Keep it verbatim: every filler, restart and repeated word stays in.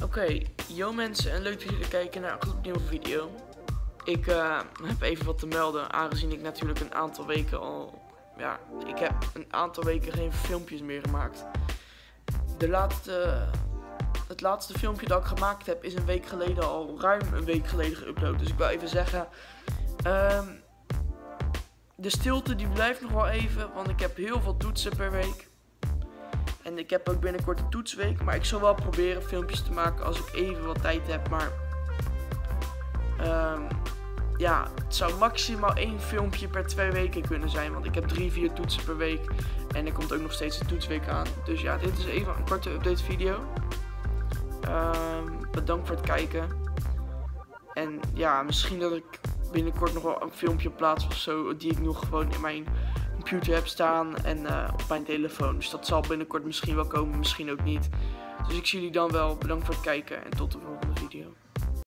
Oké, okay, yo mensen en leuk dat jullie kijken naar een gloednieuwe video. Ik uh, heb even wat te melden, aangezien ik natuurlijk een aantal weken al, ja, ik heb een aantal weken geen filmpjes meer gemaakt. De laatste, het laatste filmpje dat ik gemaakt heb is een week geleden, al ruim een week geleden geüpload. Dus ik wil even zeggen, um, de stilte die blijft nog wel even, want ik heb heel veel toetsen per week. En ik heb ook binnenkort een toetsweek, maar ik zal wel proberen filmpjes te maken als ik even wat tijd heb. Maar um, ja, het zou maximaal één filmpje per twee weken kunnen zijn, want ik heb drie, vier toetsen per week. En er komt ook nog steeds een toetsweek aan. Dus ja, dit is even een korte update video. Um, bedankt voor het kijken. En ja, misschien dat ik binnenkort nog wel een filmpje plaats of zo, die ik nog gewoon in mijn computer heb staan en uh, op mijn telefoon. Dus dat zal binnenkort misschien wel komen, misschien ook niet. Dus ik zie jullie dan wel. Bedankt voor het kijken en tot de volgende video.